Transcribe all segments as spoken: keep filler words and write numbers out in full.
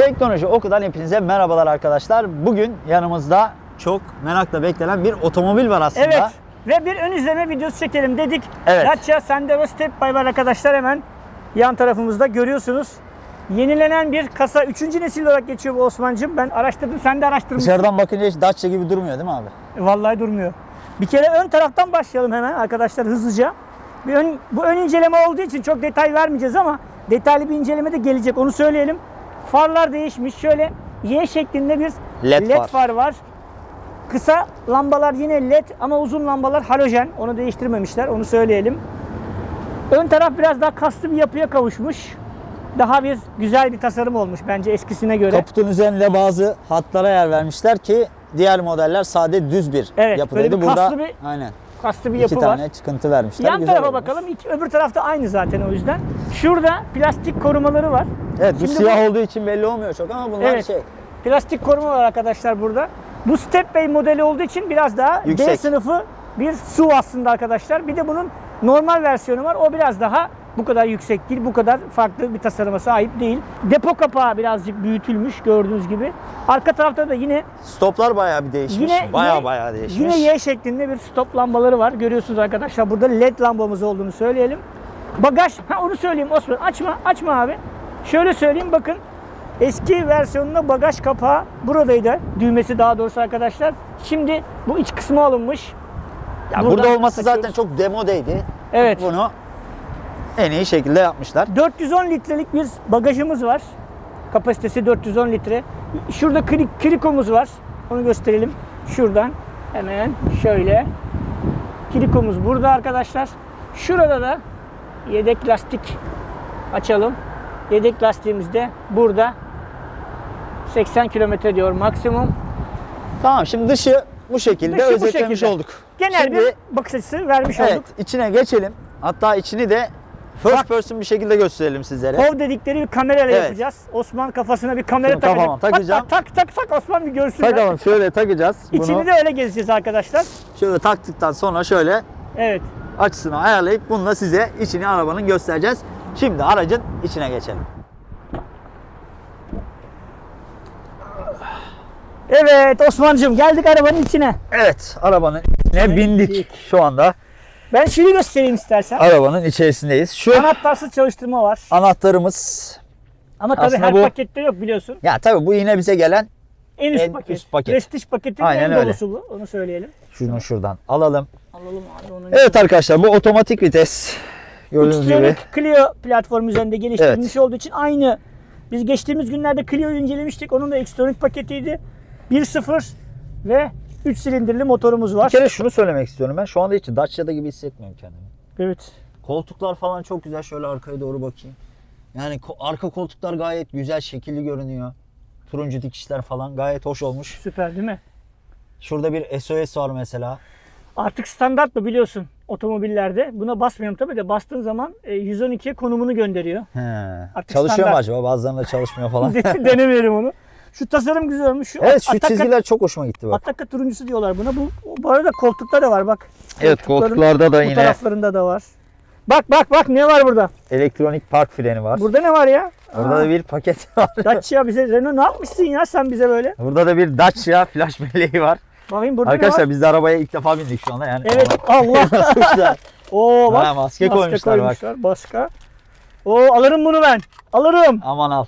Teknoloji Oku'dan hepinize merhabalar arkadaşlar. Bugün yanımızda çok merakla beklenen bir otomobil var aslında. Evet. Ve bir ön izleme videosu çekelim dedik. Evet. Dacia Sandero Stepway var arkadaşlar, hemen yan tarafımızda görüyorsunuz. Yenilenen bir kasa, üçüncü nesil olarak geçiyor bu Osman'cığım. Ben araştırdım, sen de araştırmışsın. Dışarıdan bakınca hiç Dacia gibi durmuyor değil mi abi? Vallahi durmuyor. Bir kere ön taraftan başlayalım hemen arkadaşlar, hızlıca. Bir ön, bu ön inceleme olduğu için çok detay vermeyeceğiz ama detaylı bir inceleme de gelecek, onu söyleyelim. Farlar değişmiş. Şöyle Y şeklinde bir led, led far. far var. Kısa lambalar yine led ama uzun lambalar halojen. Onu değiştirmemişler, onu söyleyelim. Ön taraf biraz daha kaslı bir yapıya kavuşmuş. Daha bir güzel bir tasarım olmuş bence eskisine göre. Kaputun üzerinde bazı hatlara yer vermişler ki diğer modeller sade düz bir Evet, yapıdaydı. böyle bir Burada kaslı bir- aynen Kaslı bir iki yapı tane var. çıkıntı vermişler. Yan Güzel tarafa olmuş. bakalım. İki, öbür tarafta aynı zaten o yüzden. Şurada plastik korumaları var. Evet, bu Şimdi siyah olduğu için belli olmuyor çok ama bunlar Evet. şey. Plastik koruma var arkadaşlar burada. Bu Stepway modeli olduğu için biraz daha D Yüksek. sınıfı bir S U V aslında arkadaşlar. Bir de bunun normal versiyonu var. O biraz daha bu kadar yüksek değil, bu kadar farklı bir tasarıma sahip değil. Depo kapağı birazcık büyütülmüş gördüğünüz gibi. Arka tarafta da yine Stoplar bayağı bir değişmiş. Yine- bayağı yine- bayağı değişmiş. yine Y şeklinde bir stop lambaları var. Görüyorsunuz arkadaşlar. Burada led lambamız olduğunu söyleyelim. Bagaj, ha onu söyleyeyim Osman. Açma, açma abi. Şöyle söyleyeyim, bakın. Eski versiyonunda bagaj kapağı buradaydı. Düğmesi daha doğrusu arkadaşlar. Şimdi bu iç kısmı alınmış. Ya Buradan burada olması açıyoruz. zaten çok demodeydi. Evet. Bunu en iyi şekilde yapmışlar. dört yüz on litrelik bir bagajımız var. Kapasitesi dört yüz on litre. Şurada krik, krikomuz var. Onu gösterelim. Şuradan hemen şöyle. Krikomuz burada arkadaşlar. Şurada da yedek lastik açalım. Yedek lastiğimiz de burada. seksen kilometre diyor maksimum. Tamam, şimdi dışı bu şekilde Dışı bu özetlemiş şekilde. olduk. Genel Şimdi, bir bakış açısı vermiş evet, olduk. içine geçelim. Hatta içini de first Bak. person bir şekilde gösterelim sizlere. Hov dedikleri bir kamerayla Evet. yapacağız. Osman kafasına bir kamera Şunu takacak. kafama takacağım. Hatta tak tak tak Osman bir görsünler. Takalım, şöyle takacağız. Bunu İçini de öyle gezeceğiz arkadaşlar. şöyle taktıktan sonra şöyle Evet. açısını ayarlayıp bununla size içini arabanın göstereceğiz. Şimdi aracın içine geçelim. Evet Osman'cığım, geldik arabanın içine. Evet, arabanın içine bindik şu anda. Ben şunu göstereyim istersen. Arabanın içerisindeyiz. Şu Anahtarsız çalıştırma var. anahtarımız. Ama tabii aslında her bu- pakette yok biliyorsun. Ya tabii bu yine bize gelen. En üst En paket. üst paket. Prestige paketin Aynen en öyle. dolusu bu. Onu söyleyelim. Şunu şuradan alalım. Alalım abi onu. Evet arkadaşlar, bu otomatik vites. Gördüğünüz gibi. Xtronic Clio platformu üzerinde geliştirilmiş Evet. olduğu için aynı. Biz geçtiğimiz günlerde Clio'yu incelemiştik. Onun da Xtronic paketiydi. bir nokta sıfır ve üç silindirli motorumuz var. Bir kere şunu söylemek istiyorum, ben şu anda hiç Dacia'da gibi hissetmiyorum kendimi. Evet. Koltuklar falan çok güzel, şöyle arkaya doğru bakayım. Yani ko- arka koltuklar gayet güzel, şekilli görünüyor. Turuncu dikişler falan gayet hoş olmuş. Süper değil mi? Şurada bir S O S var mesela. Artık standart mı biliyorsun otomobillerde? Buna basmıyorum tabii de bastığın zaman e, yüz on ikiye konumunu gönderiyor. He. Artık Çalışıyor standart. mu acaba? Bazılarında çalışmıyor falan. Denemeyelim onu. Şu tasarım güzel olmuş. Şu Evet, şu Ataka- çizgiler çok hoşuma gitti bak. Ataka turuncusu diyorlar buna. Bu, bu arada koltukta da var bak. Evet, Koltukların koltuklarda da bu yine taraflarında da var. Bak bak bak ne var burada? elektronik park freni var. Burada ne var ya? Burada Aa, da bir paket var. Dacia bize. Renault ne yapmışsın ya sen bize böyle? Burada da bir Dacia flash belleği var. Bakayım burada ne Arkadaşlar var? biz de arabaya ilk defa bindik şu anda yani. Evet Allah. Çok güzel. Oo bak. Ha, maske koymuşlar bak. Başka. Oo alırım bunu ben. Alırım. Aman al.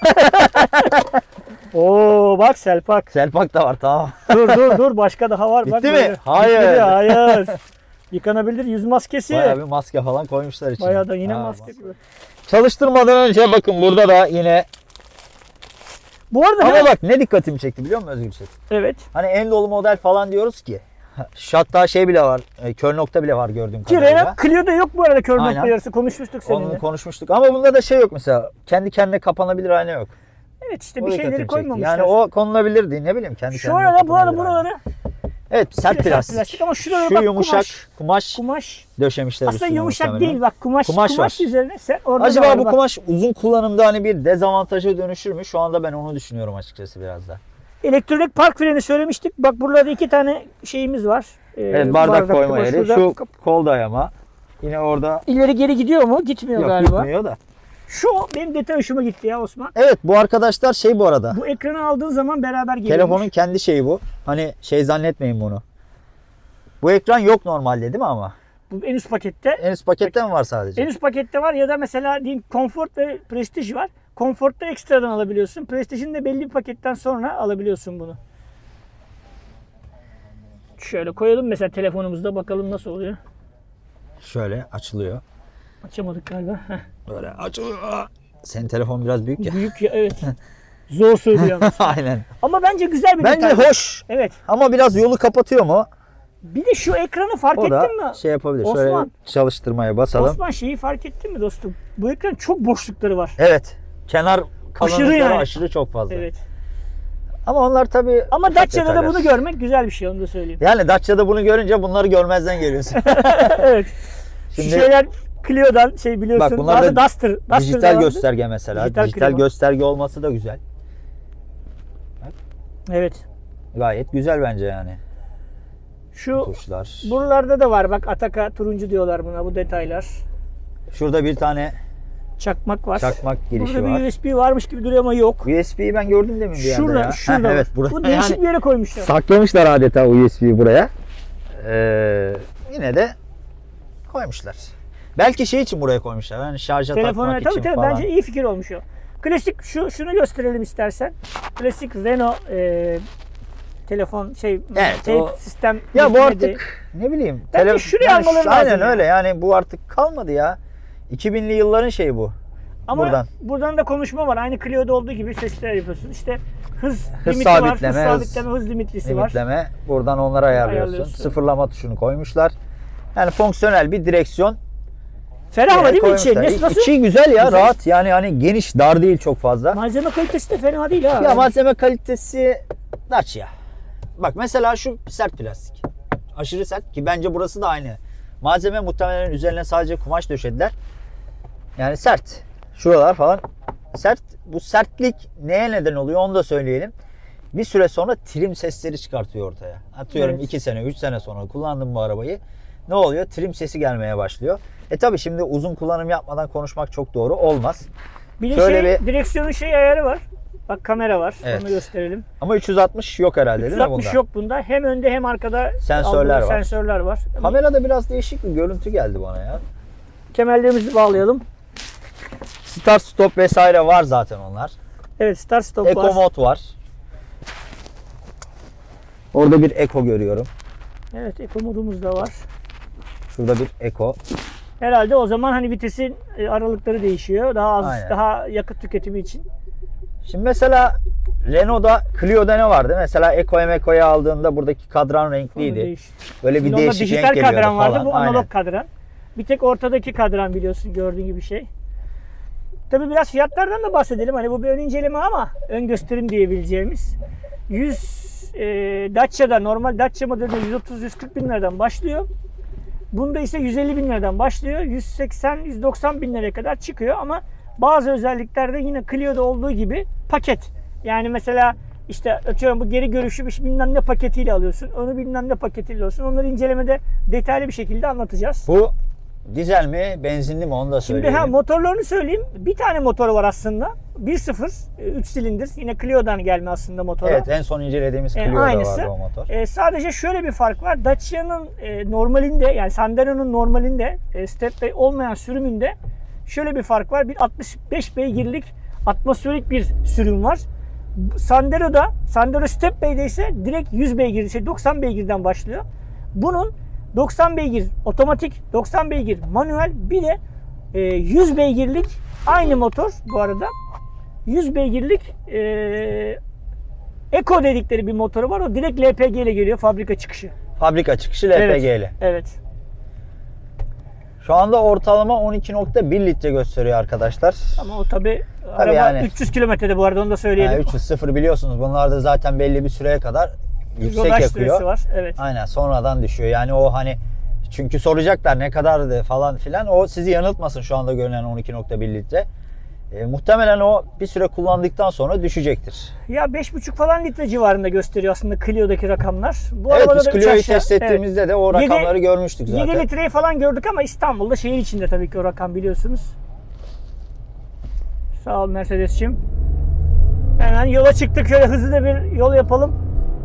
Oo bak Selpak. Selpak da var, tamam. Dur dur dur başka daha var. Bitti bak, mi? böyle. Hayır. Bitmedi, hayır. Yıkanabilir yüz maskesi. Bayağı bir maske falan koymuşlar içine. Bayağı da yine Ha, maske gibi. Çalıştırmadan önce bakın burada da yine. Bu arada Ama hemen- bak ne dikkatimi çekti biliyor musun Özgür? evet. Hani en dolu model falan diyoruz ki. Şu hatta şey bile var, e, kör nokta bile var gördüğüm Ki kadarıyla. Renault Clio'da yok bu arada kör Aynen. nokta yarısı, konuşmuştuk seninle. Onu konuşmuştuk ama bunda da şey yok mesela. Kendi kendine kapanabilir ayna yok. Evet işte O bir dikkatimi şeyleri çekti. koymamışlar. Yani o konulabilirdi, ne bileyim, kendi Şu kendine arada bu arada kapanabilir ayna. buraları Evet, sert sert plastik. plastik ama şuralara Şu bak, yumuşak kumaş, kumaş. kumaş. döşemişler Aslında üstüne yumuşak muhtemelen. değil bak kumaş. Kumaş Kumaş, var. üzerine sen orada da Acaba var bu bak. kumaş uzun kullanımda hani bir dezavantaja dönüşür mü? Şu anda ben onu düşünüyorum açıkçası biraz da. Elektronik park freni söylemiştik. Bak burada iki tane şeyimiz var. Ee, Evet, bardak, koyma koyma. yeri. Şurada Şu kol dayama. Yine orada ileri geri gidiyor mu? Gitmiyor yok, galiba. gitmiyor da. Şu benim detay hoşuma gitti ya Osman. Evet, bu arkadaşlar şey bu arada. Bu ekranı aldığın zaman beraber geliyor. Telefonun kendi şeyi bu. Hani şey zannetmeyin bunu. Bu ekran yok normalde değil mi ama? Bu en üst pakette. En üst pakette mi var sadece? En üst pakette var ya da mesela diyeyim Comfort ve Prestige var. Comfort'ta ekstradan alabiliyorsun. Prestige'in de belli bir paketten sonra alabiliyorsun bunu. Şöyle koyalım mesela telefonumuzda bakalım nasıl oluyor. Şöyle açılıyor. Açamadık galiba. Heh. Böyle açılıyor. Senin telefon biraz büyük ya. Büyük ya evet. Zor söylüyor ama. Aynen. Ama bence güzel bir Bence detay. hoş. Evet. Ama biraz yolu kapatıyor mu? Bir de şu ekranı fark O da ettin mi? şey yapabilir. Osman. Şöyle çalıştırmaya basalım. Osman şeyi fark ettin mi dostum? Bu ekran çok boşlukları var. Evet. Kenar kalınlıkları Aşırı yani. aşırı çok fazla. Evet. Ama onlar tabii Ama ufak Dacia'da da detaylar. bunu görmek güzel bir şey, onu da söyleyeyim. Yani Dacia'da bunu görünce bunları görmezden geliyorsun. Evet. Şimdi Şu şeyler Clio'dan şey biliyorsun. Bak bunlar bazı da Duster. Duster'da dijital vardı. gösterge mesela. Dijital Dijital, klima. gösterge olması da güzel. Evet. Gayet güzel bence yani. Şu Tuşlar. buralarda da var bak, Ataka turuncu diyorlar buna, bu detaylar. Şurada bir tane Çakmak var. çakmak girişi Burada var. bir U S B varmış gibi duruyor ama yok. U S B'yi ben gördüm demin bir yerde Şurada, ya. şurada. Heh, evet, var. burada. Bu değişik Yani bir yere koymuşlar. saklamışlar adeta U S B'yi buraya. Ee, yine de koymuşlar. Belki şey için buraya koymuşlar. Yani şarja Telefona takmak tabii için tabii falan. bence iyi fikir olmuş o. Klasik şu şunu gösterelim istersen. Klasik Renault e, telefon şey Evet, tape o- sistem. Ya bu hizmeti. artık ne bileyim. Bence tele- şuraya yani almaları şu- lazım Aynen ya. öyle yani bu artık kalmadı ya. iki binli yılların şeyi bu. Ama buradan. buradan da konuşma var. Aynı Clio'da olduğu gibi sesler yapıyorsun. İşte hız, Hız limiti var, sabitleme, hız hız sabitleme, hız limitlisi var. Limitleme. Buradan onları ayarlıyorsun. Ayarlıyorsun. Sıfırlama tuşunu koymuşlar. Yani fonksiyonel bir direksiyon. Ferah ama yere değil mi içi? koymuşlar. Nasıl? nasıl? İçi güzel ya, Güzel. rahat. Yani hani geniş, dar değil çok fazla. Malzeme kalitesi de fena değil ha. Ya malzeme kalitesi Dacia. Bak mesela şu sert plastik. Aşırı sert ki bence burası da aynı. Malzeme muhtemelen üzerine sadece kumaş döşediler. Yani sert. Şuralar falan sert. Bu sertlik neye neden oluyor onu da söyleyelim. Bir süre sonra trim sesleri çıkartıyor ortaya. Atıyorum Evet. iki sene, üç sene sonra kullandım bu arabayı. Ne oluyor? Trim sesi gelmeye başlıyor. E tabi şimdi uzun kullanım yapmadan konuşmak çok doğru olmaz. Bir de Şöyle şey, bir- direksiyonun şey ayarı var. Bak kamera var. Evet. Onu gösterelim. Ama üç yüz altmış yok herhalde değil üç mi yüz altmış bunda? yok bunda. Hem önde hem arkada Sensörler aldığı var. Sensörler var. Kamerada biraz değişik bir görüntü geldi bana ya. Kemerlerimizi bağlayalım. Start stop vesaire var zaten onlar. Evet, start stop var. Eco mod var. Orada bir Eco görüyorum. Evet, Eco modumuz da var. Şurada bir Eco. Herhalde o zaman hani vitesin e, aralıkları değişiyor. Daha az, Aynen. daha yakıt tüketimi için. Şimdi mesela Renault'da, Clio'da ne vardı? Mesela Eco'ya Meco'ya aldığında buradaki kadran Onu renkliydi. değiş- Böyle bir Şimdi onda değişik dijital renk geliyordu kadran vardı, falan. bu analog Aynen. kadran. Bir tek ortadaki kadran biliyorsun, gördüğün gibi şey. Tabii biraz fiyatlardan da bahsedelim. Hani bu bir ön inceleme ama ön gösterim diyebileceğimiz. yüz e, Dacia'da, normal Dacia modelinde yüz otuz yüz kırk bin liradan başlıyor. Bunda ise yüz elli bin liradan başlıyor. yüz seksen yüz doksan bin liraya kadar çıkıyor ama bazı özelliklerde yine Clio'da olduğu gibi paket. Yani mesela işte atıyorum bu geri görüşü bir bilmem ne paketiyle alıyorsun. Onu bilmem ne paketiyle alıyorsun. Onları incelemede detaylı bir şekilde anlatacağız. Bu dizel mi, benzinli mi onu da Şimdi söyleyelim. ha, motorlarını söyleyeyim. Bir tane motoru var aslında. bir sıfır, üç silindir. Yine Clio'dan gelme aslında motora. Evet, en son incelediğimiz E, Clio'da aynısı. vardı o motor. E, sadece şöyle bir fark var. Dacia'nın e, normalinde, yani Sandero'nun normalinde, e, stepway olmayan sürümünde şöyle bir fark var. Bir altmış beş beygirlik atmosferik bir sürüm var. Sandero'da, Sandero stepway'de ise direkt yüz beygir, şey doksan beygirden başlıyor. Bunun doksan beygir otomatik, doksan beygir manuel, bir de e, yüz beygirlik aynı motor bu arada. yüz beygirlik e, Eco dedikleri bir motoru var. O direkt L P G ile geliyor, fabrika çıkışı. Fabrika çıkışı L P G'li. Evet. Evet. Şu anda ortalama on iki nokta bir litre gösteriyor arkadaşlar. Ama o tabi araba yani. üç yüz kilometrede bu arada, onu da söyleyelim. Yani üç yüz sıfır biliyorsunuz. Bunlar da zaten belli bir süreye kadar yüksek Rodaj yakıyor. süresi var. Evet. Aynen, sonradan düşüyor. Yani o hani çünkü soracaklar ne kadardı falan filan. O sizi yanıltmasın şu anda görünen on iki nokta bir litre. E, muhtemelen o bir süre kullandıktan sonra düşecektir. Ya beş buçuk falan litre civarında gösteriyor aslında Clio'daki rakamlar. Bu Evet, arabada biz da üç Clio'yu aşağı. test ettiğimizde Evet. de o Yedi- rakamları görmüştük zaten. yedi litreyi falan gördük ama İstanbul'da şehir içinde tabii ki o rakam, biliyorsunuz. Sağ ol Mercedes'cim. Hemen yola çıktık. Şöyle hızlı da bir yol yapalım.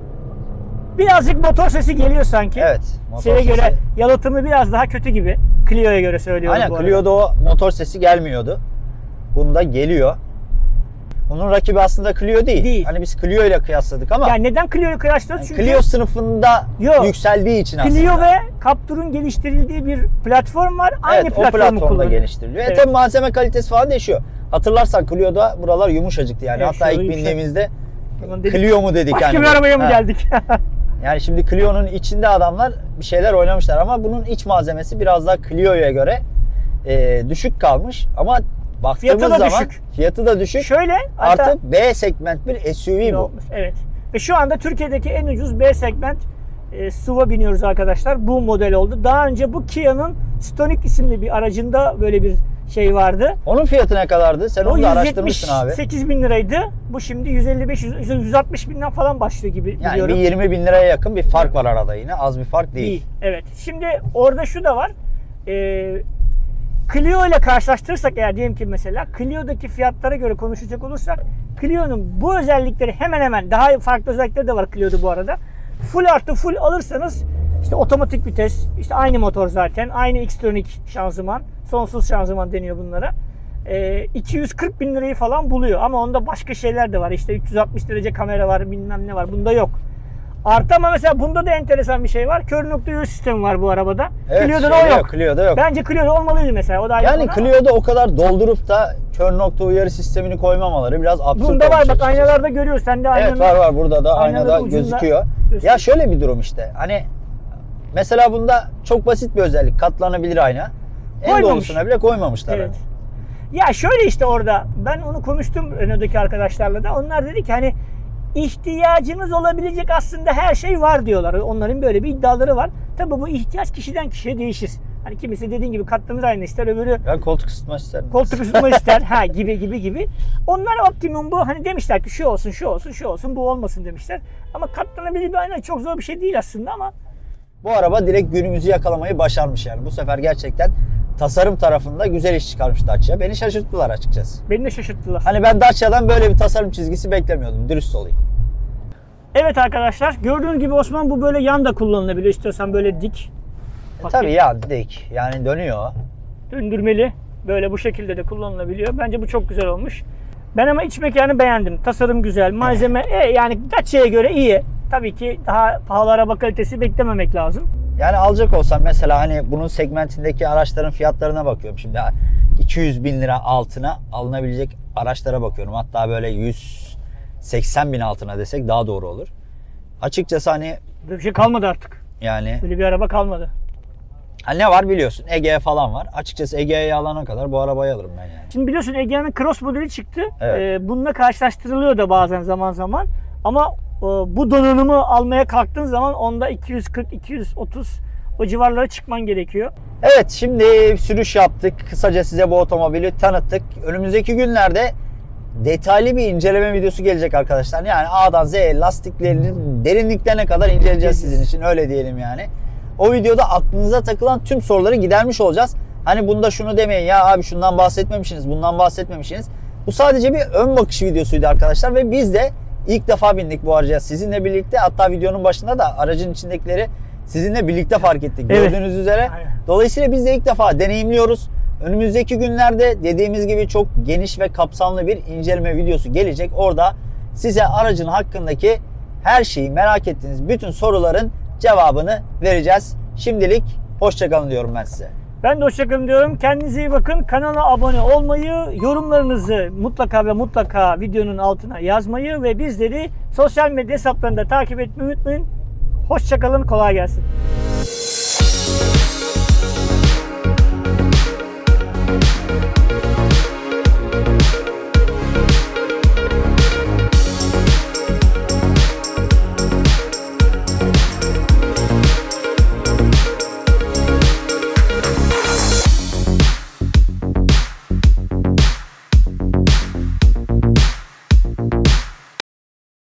Birazcık motor sesi geliyor sanki. Evet. Motor Şeye sesi. göre yalıtımı biraz daha kötü gibi. Clio'ya göre söylüyorum Aynen, bu arada. Clio'da o motor sesi gelmiyordu. Bunda geliyor. Bunun rakibi aslında Clio değil. Değil. Hani biz Clio ile kıyasladık ama Yani neden Clio'yu kıyaslıyoruz? yani Çünkü Clio sınıfında Yok. yükseldiği için aslında. Clio ve Captur'un geliştirildiği bir platform var. Aynı Evet, o platformu platformda kullanıyor. geliştiriliyor. Evet. Evet. Tabii malzeme kalitesi falan değişiyor. Hatırlarsan Clio'da buralar yumuşacıktı yani. Evet, Hatta şöyle ilk yumuşak. bindiğimizde Ulan dedik, Clio mu dedik başka yani. bir arabaya mı Ha. geldik? Yani şimdi Clio'nun içinde adamlar bir şeyler oynamışlar ama bunun iç malzemesi biraz daha Clio'ya göre e, düşük kalmış ama baktığımız Fiyatı da zaman düşük. fiyatı da düşük. Şöyle hatta Artı B segment bir S U V bu. olmuş. Evet. Ve şu anda Türkiye'deki en ucuz B segment e, S U V'a biniyoruz arkadaşlar. Bu model oldu. Daha önce bu Kia'nın Stonic isimli bir aracında böyle bir şey vardı. Onun fiyatı ne kadardı? Sen O onu da yüz yetmiş araştırmışsın abi. sekiz bin liraydı. Bu şimdi yüz elli beş yüz altmış binden falan başlıyor gibi Yani biliyorum. bir yirmi bin liraya yakın bir fark var arada yine. Az bir fark değil. Değil. Evet. Şimdi orada şu da var. Ee, Clio ile karşılaştırırsak eğer diyelim ki mesela Clio'daki fiyatlara göre konuşacak olursak Clio'nun bu özellikleri hemen hemen daha farklı özellikleri de var Clio'da bu arada. Full artı full alırsanız işte otomatik vites, işte aynı motor zaten, aynı Xtronic şanzıman, sonsuz şanzıman deniyor bunlara. Ee, iki yüz kırk bin lirayı falan buluyor ama onda başka şeyler de var. İşte üç yüz altmış derece kamera var, bilmem ne var. Bunda yok. Artı ama mesela bunda da enteresan bir şey var. Kör nokta uyarı sistemi var bu arabada. Evet, Clio'da da o şeyde yok. Clio'da yok. Bence Clio'da olmalıydı mesela. O da ayrı Yani konu ama Clio'da o kadar doldurup da kör nokta uyarı sistemini koymamaları biraz absürt bunda var olmuş bak, açıkçası. aynalarda görüyoruz. Sen de aynanın Evet, var var burada da aynada aynada ucunda gözüküyor. gösteriyor. Ya şöyle bir durum işte. Hani mesela bunda çok basit bir özellik. Katlanabilir ayna. En Koymamış. dolusuna bile koymamışlar. Evet. hani. Ya şöyle işte orada ben onu konuştum Renault'daki arkadaşlarla da. Onlar dedi ki hani ihtiyacınız olabilecek aslında her şey var diyorlar. Onların böyle bir iddiaları var. Tabii bu ihtiyaç kişiden kişiye değişir. Hani kimisi dediğin gibi katlanır ayna ister, öbürü Ben koltuk ısıtma isterim. koltuk ısıtma ister ha gibi gibi gibi. Onlar optimum bu. Hani demişler ki şu olsun, şu olsun, şu olsun, bu olmasın demişler. Ama katlanabilir bir ayna çok zor bir şey değil aslında ama Bu araba direkt günümüzü yakalamayı başarmış yani. Bu sefer gerçekten tasarım tarafında güzel iş çıkarmış Dacia. Beni şaşırttılar açıkçası. beni de şaşırttılar. Hani ben Dacia'dan böyle bir tasarım çizgisi beklemiyordum. Dürüst olayım. Evet arkadaşlar, gördüğünüz gibi Osman bu böyle yan da kullanılabiliyor. İstiyorsan böyle dik. E, tabii ya dik. Yani dönüyor. Döndürmeli. Böyle bu şekilde de kullanılabiliyor. Bence bu çok güzel olmuş. Ben ama iç mekanı beğendim. Tasarım güzel. Malzeme e, yani Dacia'ya göre iyi. Tabii ki daha pahalı araba kalitesi beklememek lazım. Yani alacak olsam mesela hani bunun segmentindeki araçların fiyatlarına bakıyorum. Şimdi iki yüz bin lira altına alınabilecek araçlara bakıyorum. Hatta böyle yüz seksen bin altına desek daha doğru olur. Açıkçası hani Böyle bir şey kalmadı artık. yani Böyle bir araba kalmadı. hani ne var biliyorsun, Egea falan var. Açıkçası Egea'yı alana kadar bu arabayı alırım ben yani. Şimdi biliyorsun Egea'nın Cross modeli çıktı. Evet. Ee, bununla karşılaştırılıyor da bazen zaman zaman. Ama e, bu donanımı almaya kalktığın zaman onda iki yüz kırk iki yüz otuz o civarlara çıkman gerekiyor. Evet, şimdi sürüş yaptık. Kısaca size bu otomobili tanıttık. Önümüzdeki günlerde detaylı bir inceleme videosu gelecek arkadaşlar. Yani A'dan Z'ye lastiklerinin derinliklerine kadar inceleyeceğiz sizin için. Öyle diyelim yani. O videoda aklınıza takılan tüm soruları gidermiş olacağız. Hani bunda şunu demeyin ya abi şundan bahsetmemişsiniz, bundan bahsetmemişsiniz. Bu sadece bir ön bakış videosuydu arkadaşlar ve biz de ilk defa bindik bu araca sizinle birlikte. Hatta videonun başında da aracın içindekileri sizinle birlikte fark ettik. Evet. Gördüğünüz üzere. Aynen. Dolayısıyla biz de ilk defa deneyimliyoruz. Önümüzdeki günlerde dediğimiz gibi çok geniş ve kapsamlı bir inceleme videosu gelecek. Orada size aracın hakkındaki her şeyi, merak ettiğiniz bütün soruların cevabını vereceğiz. Şimdilik hoşçakalın diyorum ben size. Ben de hoşçakalın diyorum. Kendinize iyi bakın. Kanala abone olmayı, yorumlarınızı mutlaka ve mutlaka videonun altına yazmayı ve bizleri sosyal medya hesaplarında takip etmeyi unutmayın. Hoşçakalın, kolay gelsin.